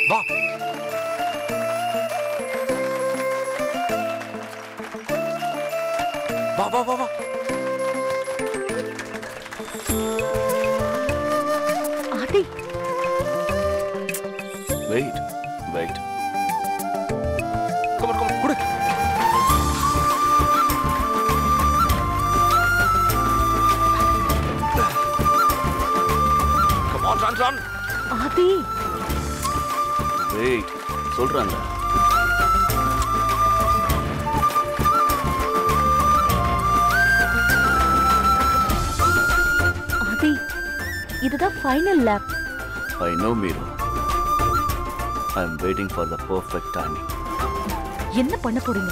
வா. வா வா வா வா. Aadhi. Wait wait. Come come குடு. Come on run run. Aadhi. Wait சொல்றாங்க. ஆதி, இதுதான் final lap. I know, Meera. I am waiting for the perfect timing. என்ன பண்ண போறீங்க?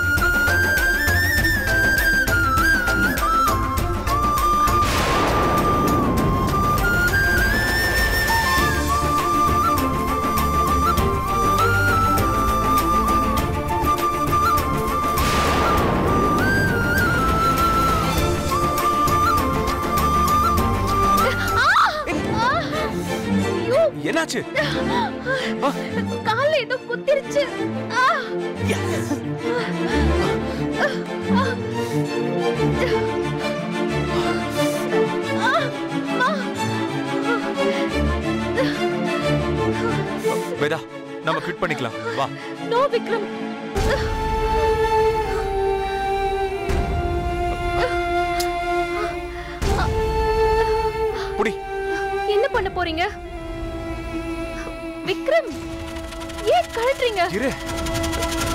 என்னாச்சு? கால்ல ஏதோ குத்திருச்சு. வேதா, நம்ம குவிட் பண்ணிக்கலாம். வா. நோ விக்ரம். புடி. என்ன பண்ண போறீங்க? விக்ரம், ஏன் கழட்டுறீங்க? இரு.